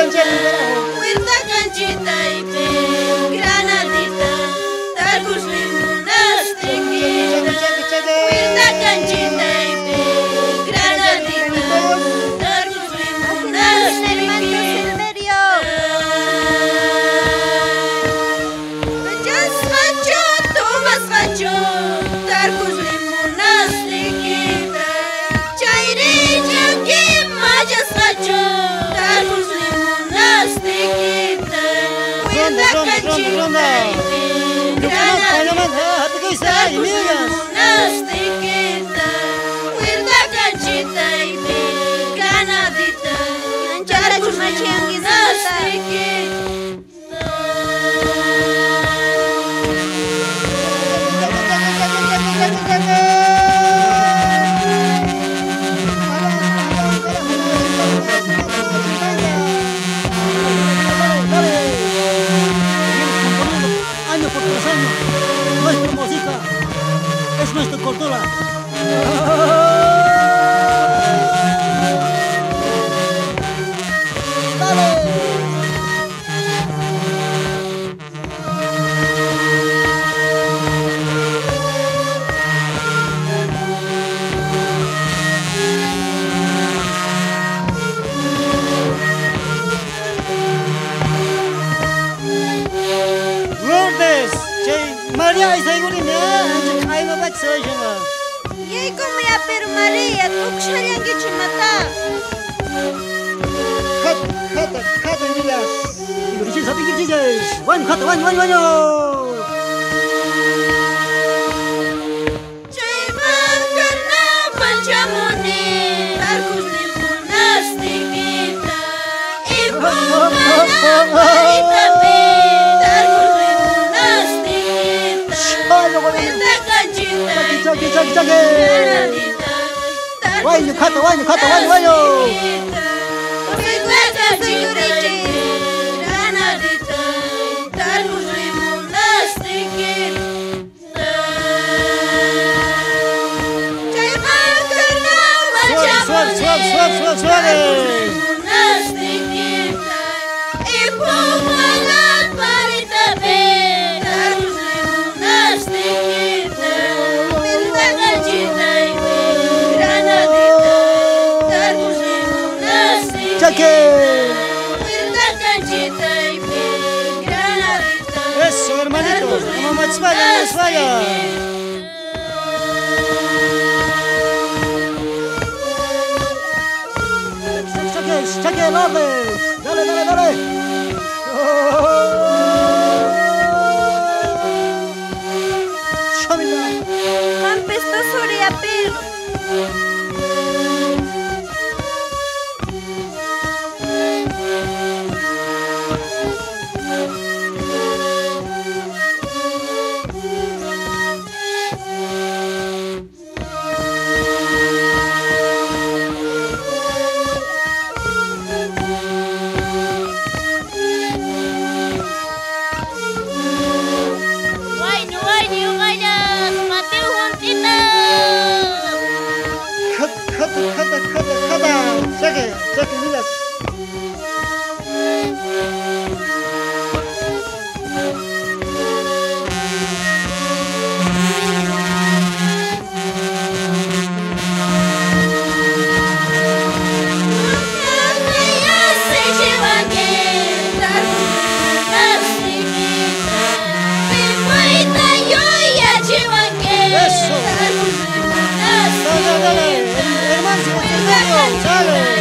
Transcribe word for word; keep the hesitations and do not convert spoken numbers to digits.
Huerta canchita y pe, granadita, targus limonas tequita. Huerta canchita y pe, granadita, targus limonas tequita. Vayas facho, tomas facho, targus limonas tequita. Chairilla que mayas facho, targus limonas tequita. Huerta canchita y pe, granadita, targus limonas tequita. Huerta canchita y pe, granadita, targus limonas tequita. Año por tras año, nuestra música es nuestra cultura. Lourdes, che, María y Segurine, anche caído para Sejanga. Yey como ya pero María, tú ksharían que chimata. Kat, kat, kat, miras. Ibu dices, sapi que dices, wan, kat, wan, wan, wan, Chayman carnaval chamoni, targus limonas tequita. Y pomana marita pe, targus limonas tequita. Huerta canchita y Chaki, pe, chaki, chaki. granadita, targus Guayo, kat, guayo, kat, guayo, guayo. Huerta canchita y pe, granadita, targus limonas tequita. Chayman carnaval Suave, suave, suave, suave, suave, suave. limonas tequita. Y pomana marita pe, targus limonas tequita. Huerta canchita y pe, granadita, targus limonas tequita. Chaki. Huerta canchita y pe, granadita, Eso, hermanito, targus como más vaya, más vaya. Chaki, chaki, Lourdes. Dale, dale, dale. Shamila. Campesta Soria pero Wayne, Wayne, Wayne, Mateo Juantita. Kat, kat, kat, kat, kat. Chaki, chaki, miras. Eso. Dale, dale, hermano, sale.